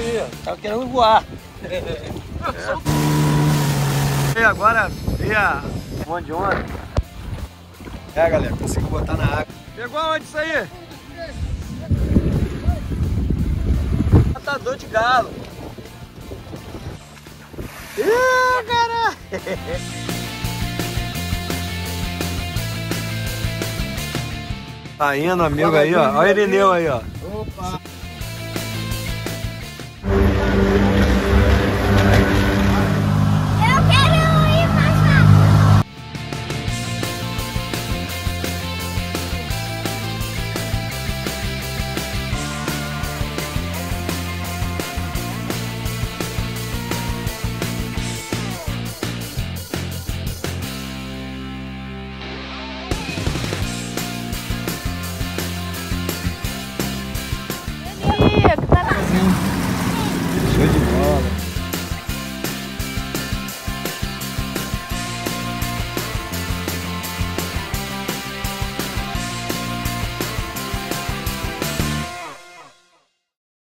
ali, ó. Tava querendo voar. E agora vi a monte de onda. Galera, conseguiu botar na água. Pegou aonde isso aí? Matador de galo. Ih, cara! Tá indo, amigo, aí, ó. Olha o Irineu aí, ó. Opa! Show de bola.